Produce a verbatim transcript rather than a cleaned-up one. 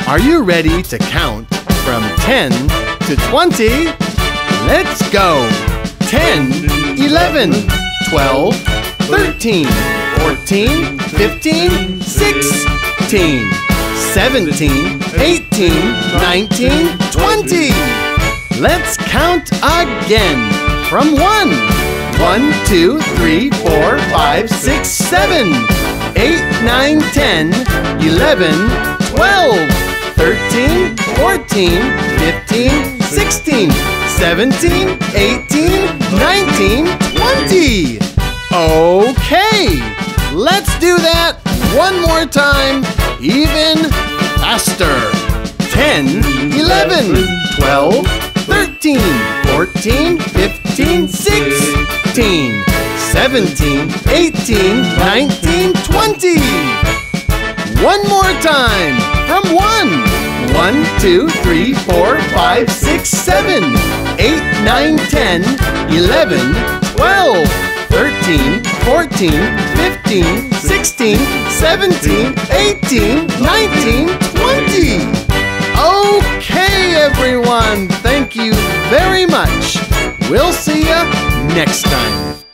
Are you ready to count from ten to twenty? Let's go! ten, eleven, twelve, thirteen, fourteen, fifteen, sixteen, seventeen, eighteen, nineteen, twenty. Let's count again from one. one, two, three, four, five, six, seven, eight, nine, ten, eleven, twelve, thirteen, fourteen, fifteen, sixteen, seventeen, eighteen, nineteen, twenty. Okay, let's do that one more time, even faster. ten, eleven, twelve, thirteen, fourteen, fifteen, sixteen, seventeen, eighteen, nineteen, twenty. One more time, from one. one, two, three, four, five, six, seven, eight, nine, ten, eleven, twelve, thirteen, fourteen, fifteen, sixteen, seventeen, eighteen, nineteen, twenty. Okay, everyone, thank you very much. We'll see you next time.